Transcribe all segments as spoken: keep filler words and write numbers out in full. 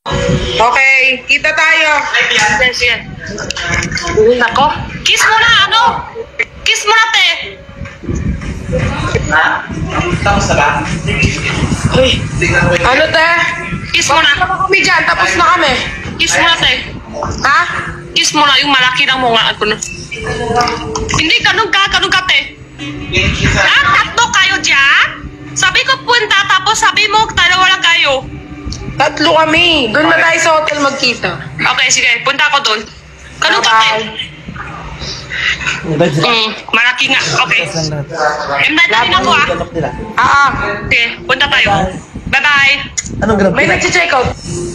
Okay, kita tayo. Yes, yes. Nako. Kiss mo na, ano? Kiss mo na, te. Ha? Tapos na ba? Uy, ano te? Kiss mo na. Tapos kami dyan, tapos na kami. Kiss mo na, te. Ha? Kiss mo na yung malaki ng mga ano. Hindi, kanong ka, kanong ka, te. Ah, tatlo kayo dyan? Sabi ko punta, tapos sabi mo, dalawa lang kayo. Tatlo kami. Doon na tayo sa hotel magkita. Okay, sige. Punta ako doon. Kanong ka, te? Mm, malaki nga. Okay. Invite na rin ako, ah. Ah, Sige, punta tayo. Bye-bye. Anong ganap? may nag-check out.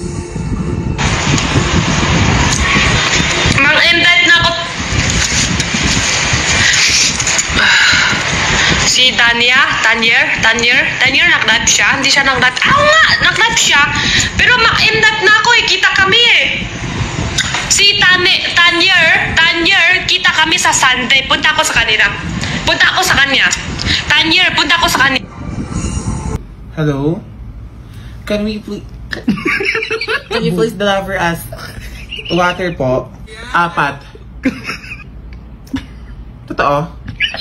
Mang-invite na ako. Si Tanya, Tanyer, Tanyer, Tanyer nag-live siya. Hindi siya nag-live. Ah, nga, nag-live siya. Pero ma-invite na ako eh. Kita kami eh. Si Tane, Tanyer, Tanyer, kita kami sa Sunday. Punta ako sa kanila. Punta ako sa kanya. Tanyer, punta ako sa kanya. Hello? Can we please... Can you please deliver us water po? Apat. Totoo?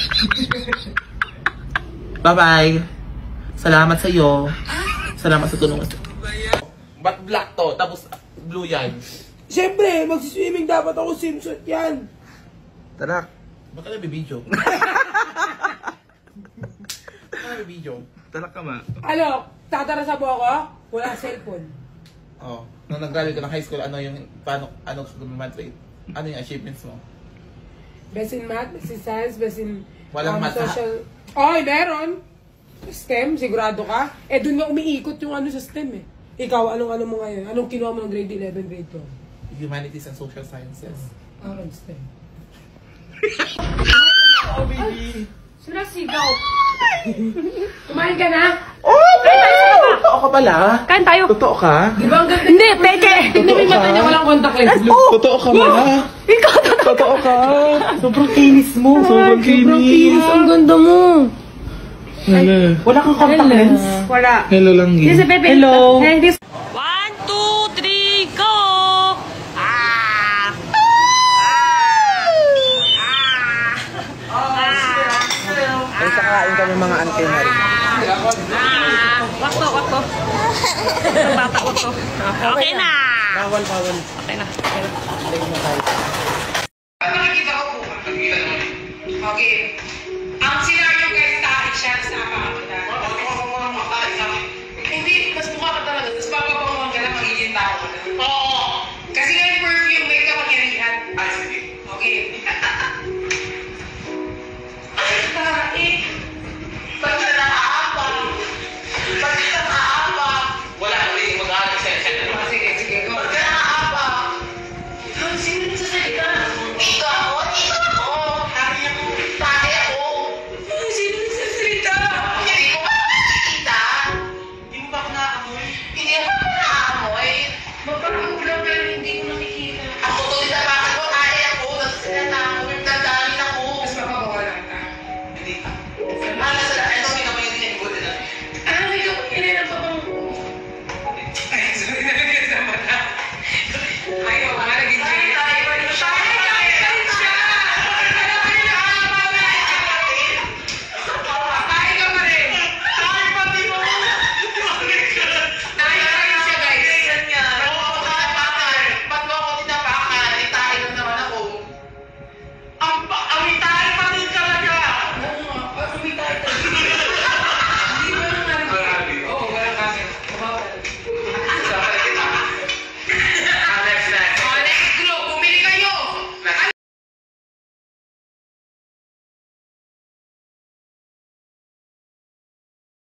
Bye-bye. Salamat sa iyo. Salamat sa tulong. Ba't black to? Tapos blue yan? Siyempre, magsiswimming dapat ako swimsuit yan. Tara. Ba't ka nabibidyo? Ba't ka nabibidyo? Tara ka ma. Ano, tatarasabo ako? Wala cellphone. Oh, nung nag-graduate ka ng high school, ano yung, paano, ano ka gumagraduate? Ano yung achievements mo? Best in math, best in science, best in Walang um, math, ha? social... Oy, meron. STEM, sigurado ka? Eh, dun nga umiikot yung ano sa STEM eh. Ikaw, anong ano mo ngayon? Anong kinuha mo ng grade eleven, grade twelve? Humanities and Social Sciences. Aron STEM. Oh, baby! Sinasigaw. Kumain ka na? Oh, baby! Totoo ka pala? Kain tayo. Totoo ka? Di ba ang ganda? Hindi, peke. Tignan mo yung mata niya, walang contact lens. Totoo ka ba? Ikaw, totoo. Totoo ka? Sobrang kinis mo. Sobrang kinis. Ang ganda mo. Hello. Wala kang contact lens? Wala. Hello lang yun. Hello. One, two, three, go! Ah! Ay, sakain kami mga auntie na rin. Ah! Wakto, wakto. Bata, wakto. Okay na! Bawal, bawal. Okay na. Okay na. Late na tayo. Ang nakikita ko po. Okay. Ang scenario guys, tarik siya sa nakakapunta. Hindi, mas mukha ka talaga. Tapos papabangon ka lang, magiging tao ka na. Oo. Kasi nga yung perfume, may kapangyarihan. Ay, sige. Okay. Ay, tarik. Ba't ka nakaabang? Ba't ka nakaabang? Wala, hindi. Mag-aalis siya. Sige, sige. Ba't ka nakaabang? Ay, sino yung sasalita? Ito ako, ito ako. Hari ako. Pare ako. Ay, sino yung sasalita? Hindi ko ba nakakita? Hindi mo ba ako nakakamoy? Hindi ako nakakamoy. Magpapakot lang pero hindi ko nakikita. Ako to, hindi naman ako. Ari ako. Nagsasalita ako. Nagdadalin ako. Mas mapapawala ka. Hindi ka. Ano sa ito, may kapag yung tinigod na. Ah, may kapag yun ang pabango. Ay, sorry na lang sa mata. Ayaw ka, naging ay, ay, ang